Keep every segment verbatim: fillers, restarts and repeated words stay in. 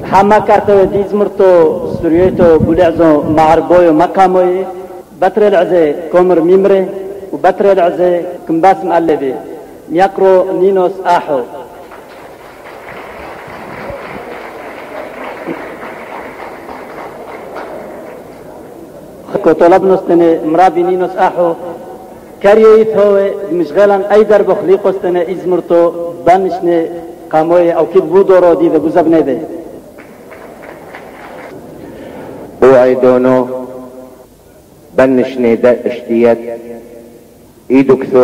حما كارتو ديزمرتو سوريتو بولعزو معربويو مقاموي بطر العزي كومر ميمري وبطر العزي كمباس مقلبي مياكرو نينوس آحو طلب نستنى مرابي نينوس آحو كاريويت هو مشغلا أيدر بخليق استنى إزمرتو بانشني قاموي أو كيف بودورو دي ذا بوزبني دي وعيدونو بنشني دا اشتيات ايدوكثو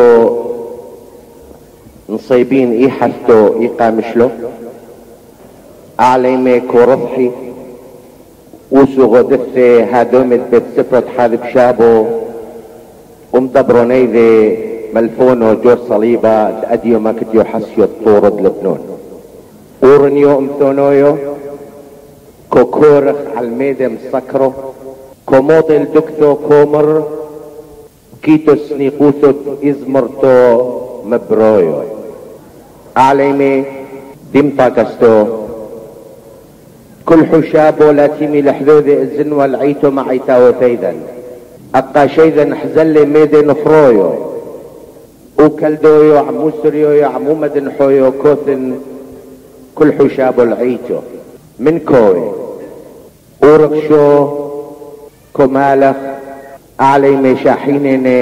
نصيبين اي حفتو اي قامشلو اعليمي كورضحي وسو غدثي هادومت بيت سفرت حاذب شابو ومدبروني ذي ملفونو جور صليبا اديو ما كتيو حسيو الطورد لبنون ورنيو امثونويو كوكورخ عالميدة مسكرو كوموطل دكتو كومر كيتو سنيقوثو ازمرتو مبرويو اعليمي دمتا كستو كل حشابو لا تيمي لحذوذي الزن والعيتو معيتاو ثيدا اقا شيدا حزلي ميدي نفرويو وكالدويو عمو سريويو عمو مدنحويو كوثن كل حشابو العيتو من كوي ورقشو كمالخ اعلي مشاحينيني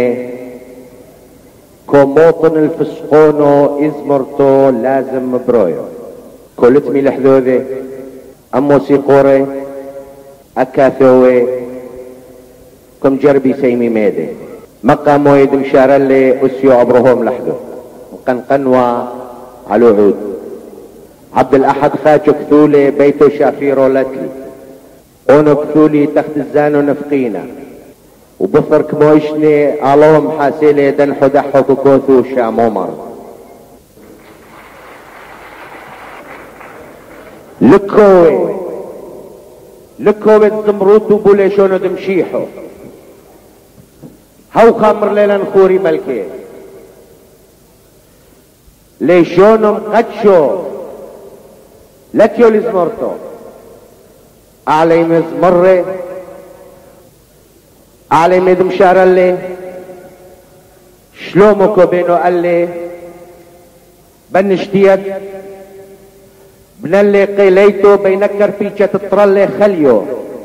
كوموطن الفسقونو ازمرتو لازم مبرويو كولتمي لحذوذي امو سيقوري اكاثوي كم جربي سيمي ميدي مقامو يدم شارلي اسيو عبرهم لحدو قنقنوا على عود عبد الاحد خاجو كثولي بيتو شافيرو لتلي اونو كثولي تحت الزانو نفقينا وبفرك مويشني علوم حاسيلي دنحو دحو كوكوثو شامومر لكوي لكوي الزمروتو بوليشونو دمشيحو هاو خامر ليلا نخوري ملكي ليشونو مقدشو لكيو لزمرتو علي مزمري علي مدمشار اللي شلومكو بينو اللي بنشتيت بن اللي قيليتو بينكر فيتشة تطرلي خليو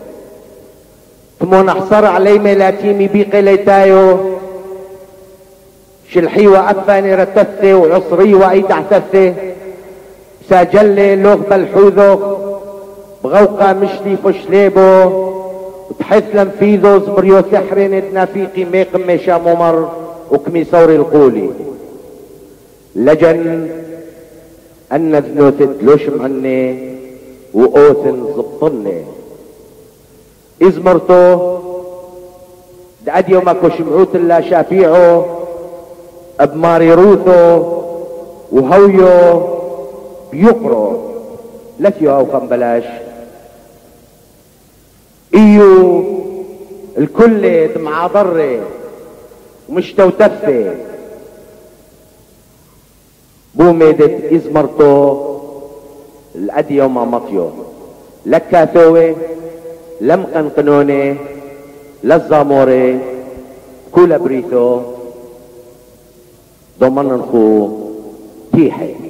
ثمون احصر علي ميلاتيمي بي قيليتايو شلحي وأفاني رتثي وعصري وأيد اعتثي ساجلي لوغ بالحوذو بغوقا مشلي فشليبو وتحث لنفيذو زمريو سحرين ادنافيقي ميقم ميشا ممر وكمي صوري القولي لجن ان ذنوت تلوش عني واوثن زبطني ازمرتو دعد يومك وشمعوت لا شافيعو ابماري روثو وهويو بيقرو لكيو او خنبلاش ايو الكل دمعة ضري ومش توتفي بو ميدت ازمرتو الاديو ما مطيو لكاثوي لم قنقنوني للزاموري كولا بريثو ضمن نخو تيحي